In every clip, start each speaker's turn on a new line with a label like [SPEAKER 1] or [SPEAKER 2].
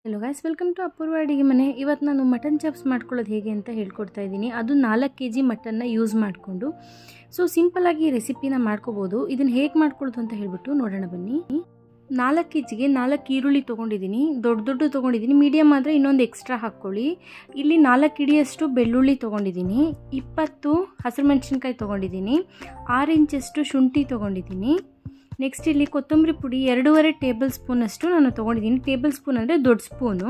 [SPEAKER 1] Hello guys welcome to Apoorva Adige Mane. ಇವತ್ತು ನಾನು mutton chops ಮಾಡ್ಕೊಳ್ಳೋದು ಹೇಗೆ ಅಂತ ಹೇಳ್ಕೊಡ್ತಾ ಇದ್ದೀನಿ। ಅದು 4 kg ಮಟನ್ನ ಯೂಸ್ ಮಾಡಿಕೊಂಡು ಸೊ ಸಿಂಪಲ್ ಆಗಿ ರೆಸಿಪಿನ ಮಾಡ್ಕೋಬಹುದು। ಇದನ್ನ ಹೇಗೆ ಮಾಡ್ಕೊಳ್ಳೋದು ಅಂತ ಹೇಳ್ಬಿಟ್ಟು ನೋಡೋಣ ಬನ್ನಿ। 4 kgಗೆ 4 ಈರುಳ್ಳಿ ತಗೊಂಡಿದ್ದೀನಿ, ದೊಡ್ಡ ತಗೊಂಡಿದ್ದೀನಿ, ಮೀಡಿಯಂ ಆದರೆ ಇನ್ನೊಂದು ಎಕ್ಸ್ಟ್ರಾ ಹಾಕ್ಕೊಳ್ಳಿ। ಇಲ್ಲಿ 4 ಹಿಡಿಯಷ್ಟು ಬೆಳ್ಳುಳ್ಳಿ ತಗೊಂಡಿದ್ದೀನಿ, 20 ಹಸಿರು ಮೆಣಸಿನಕಾಯಿ ತಗೊಂಡಿದ್ದೀನಿ, 6 ಇಂಚಷ್ಟು ಶುಂಠಿ ತಗೊಂಡಿದ್ದೀನಿ। ನೆಕ್ಸ್ಟ್ ಇಲ್ಲಿ ಕೊತ್ತಂಬರಿ ಪುಡಿ 2.5 ಟೇಬಲ್ ಸ್ಪೂನ್ ಅಷ್ಟು ನಾನು ತಗೊಂಡಿದ್ದೀನಿ। ಟೇಬಲ್ ಸ್ಪೂನ್ ಅಂದರೆ ದೊಡ್ಡ ಸ್ಪೂನು।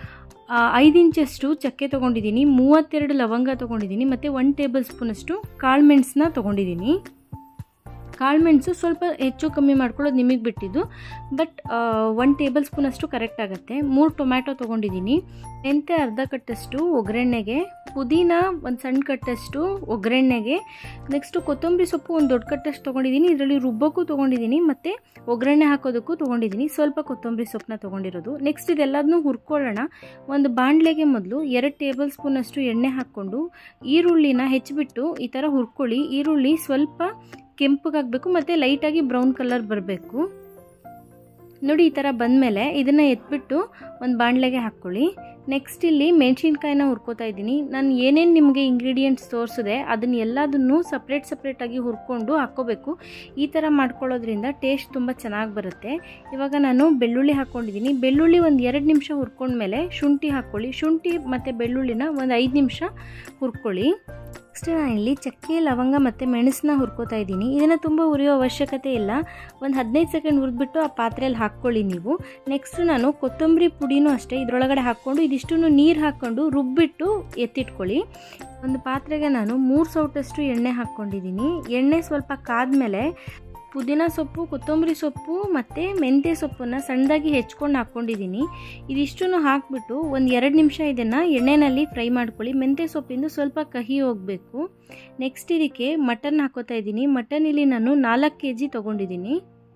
[SPEAKER 1] 5 ಇಂಚಷ್ಟು ಚಕ್ಕೆ ತಗೊಂಡಿದ್ದೀನಿ, 32 ಲವಂಗ ತಗೊಂಡಿದ್ದೀನಿ, ಮತ್ತು 1 ಟೇಬಲ್ ಸ್ಪೂನ್ ಅಷ್ಟು ಕಾಳು ಮೆಣಸನ್ನ ತಗೊಂಡಿದ್ದೀನಿ। ಕಾಳು ಮೆಣಸು ಸ್ವಲ್ಪ ಹೆಚ್ಚು ಕಮ್ಮಿ ಮಾಡ್ಕೊಳ್ಳೋದು ನಿಮಗೆ ಬಿಟ್ಟಿದ್ದು, ಬಟ್ 1 ಟೇಬಲ್ ಸ್ಪೂನ್ ಅಷ್ಟು ಕರೆಕ್ಟ್ ಆಗುತ್ತೆ। 3 ಟೊಮ್ಯಾಟೊ ತೊಗೊಂಡಿದ್ದೀನಿ, ಮೆಂತೆ ಅರ್ಧ ಕಟ್ಟಷ್ಟು ಒಗ್ಗರಣೆಗೆ, ಪುದೀನ ಒಂದು ಸಣ್ಣ ಕಟ್ಟಷ್ಟು ಒಗ್ಗರಣೆಗೆ, ನೆಕ್ಸ್ಟು ಕೊತ್ತಂಬರಿ ಸೊಪ್ಪು ಒಂದು ದೊಡ್ಡ ಕಟ್ಟಷ್ಟು ತೊಗೊಂಡಿದ್ದೀನಿ। ಇದರಲ್ಲಿ ರುಬ್ಬಕ್ಕೂ ತೊಗೊಂಡಿದ್ದೀನಿ ಮತ್ತು ಒಗ್ಗರಣೆ ಹಾಕೋದಕ್ಕೂ ತೊಗೊಂಡಿದ್ದೀನಿ, ಸ್ವಲ್ಪ ಕೊತ್ತಂಬರಿ ಸೊಪ್ಪನ್ನ ತೊಗೊಂಡಿರೋದು। ನೆಕ್ಸ್ಟ್ ಇದೆಲ್ಲದನ್ನೂ ಹುರ್ಕೊಳ್ಳೋಣ। ಒಂದು ಬಾಣಲೆಗೆ ಮೊದಲು 2 ಟೇಬಲ್ ಸ್ಪೂನ್ ಅಷ್ಟು ಎಣ್ಣೆ ಹಾಕ್ಕೊಂಡು ಈರುಳ್ಳಿನ ಹೆಚ್ಚಿಬಿಟ್ಟು ಈ ಥರ ಹುರ್ಕೊಳ್ಳಿ। ಈರುಳ್ಳಿ ಸ್ವಲ್ಪ ಕೆಂಪಗಾಗಬೇಕು ಮತ್ತು ಲೈಟಾಗಿ ಬ್ರೌನ್ ಕಲರ್ ಬರಬೇಕು ನೋಡಿ। ಈ ಥರ ಬಂದಮೇಲೆ ಇದನ್ನು ಎತ್ಬಿಟ್ಟು ಒಂದು ಬಾಣಲೆಗೆ ಹಾಕ್ಕೊಳ್ಳಿ। ನೆಕ್ಸ್ಟ್ ಇಲ್ಲಿ ಮೆಣಸಿನ್ಕಾಯಿನ ಹುರ್ಕೋತಾ ಇದ್ದೀನಿ। ನಾನು ಏನೇನು ನಿಮಗೆ ಇಂಗ್ರೀಡಿಯೆಂಟ್ಸ್ ತೋರಿಸಿದೆ ಅದನ್ನು ಎಲ್ಲದನ್ನು ಸಪ್ರೇಟಾಗಿ ಹುರ್ಕೊಂಡು ಹಾಕ್ಕೋಬೇಕು। ಈ ಥರ ಮಾಡ್ಕೊಳ್ಳೋದ್ರಿಂದ ಟೇಸ್ಟ್ ತುಂಬ ಚೆನ್ನಾಗಿ ಬರುತ್ತೆ। ಇವಾಗ ನಾನು ಬೆಳ್ಳುಳ್ಳಿ ಹಾಕ್ಕೊಂಡಿದ್ದೀನಿ, ಬೆಳ್ಳುಳ್ಳಿ ಒಂದು 2 ನಿಮಿಷ ಹುರ್ಕೊಂಡ್ಮೇಲೆ ಶುಂಠಿ ಹಾಕ್ಕೊಳ್ಳಿ। ಶುಂಠಿ ಮತ್ತು ಬೆಳ್ಳುಳ್ಳಿನ ಒಂದು 5 ನಿಮಿಷ ಹುರ್ಕೊಳ್ಳಿ। ನೆಕ್ಸ್ಟ್ ನಾನು ಇಲ್ಲಿ ಚಕ್ಕೆ ಲವಂಗ ಮತ್ತು ಮೆಣಸನ್ನ ಹುರ್ಕೋತಾ ಇದ್ದೀನಿ। ಇದನ್ನು ತುಂಬ ಹುರಿಯೋ ಅವಶ್ಯಕತೆ ಇಲ್ಲ, ಒಂದು 15 ಸೆಕೆಂಡ್ ಹುರಿದ್ಬಿಟ್ಟು ಆ ಪಾತ್ರೆಯಲ್ಲಿ ಹಾಕ್ಕೊಳ್ಳಿ ನೀವು। ನೆಕ್ಸ್ಟ್ ನಾನು ಕೊತ್ತಂಬರಿ ಪುಡಿನೂ ಅಷ್ಟೇ ಇದರೊಳಗಡೆ ಹಾಕ್ಕೊಂಡು ಇದಿಷ್ಟನ್ನು ನೀರು ಹಾಕ್ಕೊಂಡು ರುಬ್ಬಿಟ್ಟು ಎತ್ತಿಟ್ಕೊಳ್ಳಿ। ಒಂದು ಪಾತ್ರೆಗೆ ನಾನು 3 ಸೌಟಷ್ಟು ಎಣ್ಣೆ ಹಾಕ್ಕೊಂಡಿದ್ದೀನಿ। ಎಣ್ಣೆ ಸ್ವಲ್ಪ ಕಾದ್ಮೇಲೆ ಪುದೀನ ಸೊಪ್ಪು, ಕೊತ್ತಂಬರಿ ಸೊಪ್ಪು ಮತ್ತು ಮೆಂತ್ಯ ಸೊಪ್ಪನ್ನು ಸಣ್ಣದಾಗಿ ಹೆಚ್ಕೊಂಡು ಹಾಕ್ಕೊಂಡಿದ್ದೀನಿ। ಇದಿಷ್ಟನ್ನು ಹಾಕಿಬಿಟ್ಟು ಒಂದು 2 ನಿಮಿಷ ಇದನ್ನು ಎಣ್ಣೆಯಲ್ಲಿ ಫ್ರೈ ಮಾಡ್ಕೊಳ್ಳಿ। ಮೆಂತ್ಯ ಸೊಪ್ಪಿಂದು ಸ್ವಲ್ಪ ಕಹಿ ಹೋಗಬೇಕು। ನೆಕ್ಸ್ಟ್ ಇದಕ್ಕೆ ಮಟನ್ ಹಾಕೋತಾ ಇದ್ದೀನಿ। ಮಟನ್ ಇಲ್ಲಿ ನಾನು 4 kg ತೊಗೊಂಡಿದ್ದೀನಿ।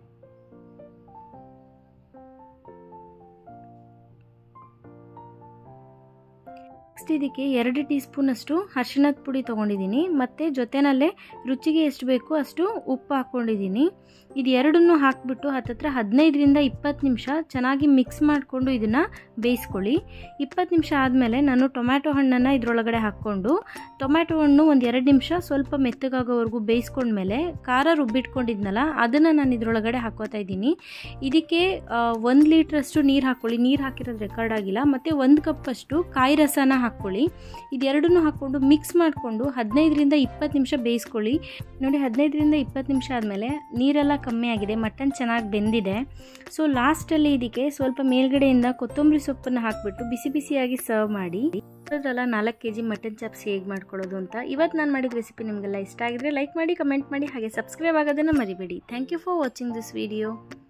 [SPEAKER 1] ನೆಕ್ಸ್ಟ್ ಇದಕ್ಕೆ 2 ಟೀ ಸ್ಪೂನ್ ಅಷ್ಟು ಅರಿಶಿಣದ ಪುಡಿ ತೊಗೊಂಡಿದ್ದೀನಿ, ಮತ್ತು ಜೊತೆನಲ್ಲೇ ರುಚಿಗೆ ಎಷ್ಟು ಬೇಕೋ ಅಷ್ಟು ಉಪ್ಪು ಹಾಕ್ಕೊಂಡಿದ್ದೀನಿ। ಇದು ಎರಡನ್ನೂ ಹಾಕಿಬಿಟ್ಟು ಹತ್ತತ್ರ 15ರಿಂದ 20 ನಿಮಿಷ ಚೆನ್ನಾಗಿ ಮಿಕ್ಸ್ ಮಾಡಿಕೊಂಡು ಇದನ್ನು ಬೇಯಿಸ್ಕೊಳ್ಳಿ। 20 ನಿಮಿಷ ಆದಮೇಲೆ ನಾನು ಟೊಮ್ಯಾಟೊ ಹಣ್ಣನ್ನು ಇದರೊಳಗಡೆ ಹಾಕ್ಕೊಂಡು ಟೊಮ್ಯಾಟೊ ಹಣ್ಣು ಒಂದು 2 ನಿಮಿಷ ಸ್ವಲ್ಪ ಮೆತ್ತಗಾಗೋವರೆಗೂ ಬೇಯಿಸ್ಕೊಂಡ್ಮೇಲೆ ಖಾರ ರುಬ್ಬಿಟ್ಕೊಂಡಿದ್ನಲ್ಲ ಅದನ್ನು ನಾನು ಇದರೊಳಗಡೆ ಹಾಕೋತಾ ಇದ್ದೀನಿ। ಇದಕ್ಕೆ 1 ಲೀಟ್ರಷ್ಟು ನೀರು ಹಾಕ್ಕೊಳ್ಳಿ, ನೀರು ಹಾಕಿರೋದು ರೆಕಾರ್ಡ್ ಆಗಿಲ್ಲ, ಮತ್ತು 1 ಕಪ್ಪಷ್ಟು ಕಾಯಿ ರಸನ ಹಾಕ್ಕೊಳ್ಳಿ। ಇದೆರಡನ್ನೂ ಹಾಕ್ಕೊಂಡು ಮಿಕ್ಸ್ ಮಾಡಿಕೊಂಡು 15ರಿಂದ 20 ನಿಮಿಷ ಬೇಯಿಸ್ಕೊಳ್ಳಿ ನೋಡಿ। 15ರಿಂದ 20 ನಿಮಿಷ ಆದಮೇಲೆ ನೀರೆಲ್ಲ ಕಮ್ಮಿ ಆಗಿದೆ, ಮಟನ್ ಚೆನ್ನಾಗಿ ಬೆಂದಿದೆ। ಸೊ ಲಾಸ್ಟಲ್ಲಿ ಇದಕ್ಕೆ ಸ್ವಲ್ಪ ಮೇಲ್ಗಡೆಯಿಂದ ಕೊತ್ತಂಬರಿ ಸೊಪ್ಪನ್ನು ಹಾಕಿಬಿಟ್ಟು ಬಿಸಿಯಾಗಿ ಸರ್ವ್ ಮಾಡಿ। ಅದಲ್ಲ 4 kg ಮಟನ್ ಚಾಪ್ಸ್ ಹೇಗೆ ಮಾಡ್ಕೊಳ್ಳೋದು ಅಂತ। ಇವತ್ತು ನಾನು ಮಾಡಿದ ರೆಸಿಪಿ ನಿಮಗೆಲ್ಲ ಇಷ್ಟ ಆಗಿದ್ರೆ ಲೈಕ್ ಮಾಡಿ, ಕಮೆಂಟ್ ಮಾಡಿ, ಹಾಗೆ ಸಬ್ಸ್ಕ್ರೈಬ್ ಆಗೋದನ್ನು ಮರಿಬೇಡಿ। Thank you for watching this video.